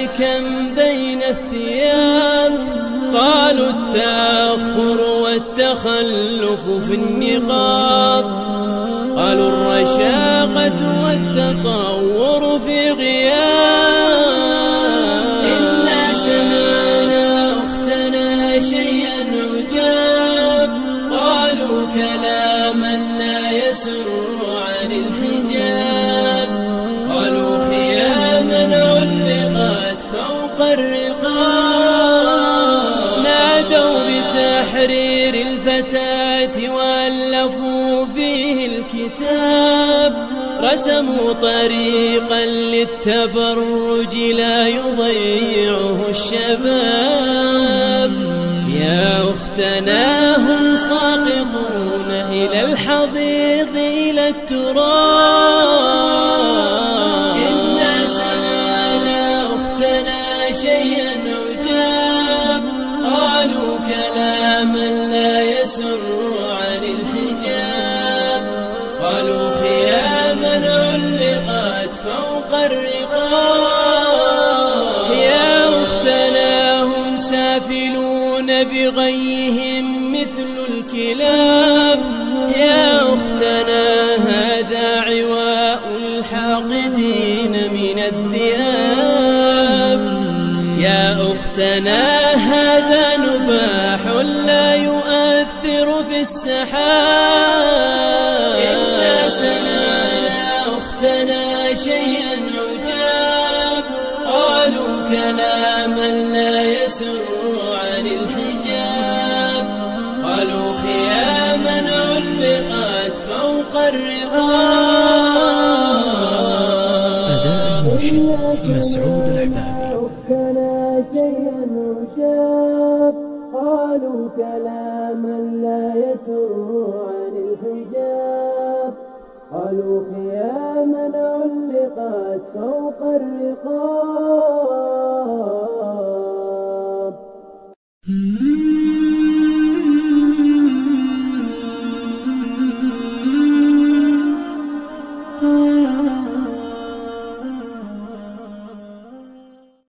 كم بين الثياب. قالوا التأخر والتخلف في النقاب، قالوا الرشاقة والتطور في غياب. إنا سمعنا أختنا شيئا عجاب، قالوا كلاما لا يسر عن الحجاب. قالوا خياما علقت فوق الرقاب، نادوا بتحرير الفتاة وألفوا فيه الكتاب. رسموا طريقا للتبرج لا يضيعه الشباب. يا أختنا هم ساقطون إلى الحضيض إلى التراب. إنا سمعنا أختنا شيئا عجاب، قالوا كلاما لا يسر عن الحجاب. قالوا خياما علقت فوق الرقاب. يا أختنا هم سافلون بغيهم مثل الكلاب. يا أختنا هذا عواء الحاقدين من الذئاب. يا أختنا هذا نباح لا يؤثر في السحاب. إنا سمعنا أختنا شيئا عجاب، قالوا كلاما لا يسر عن الحجاب. قالوا خياما علقت فوق الرقاب. أداء المنشد مسعود الأحبابي. أختنا شيئا عجاب، قالوا كلاما لا يسر عن الحجاب. قالوا خياما علقت فوق الرقاب.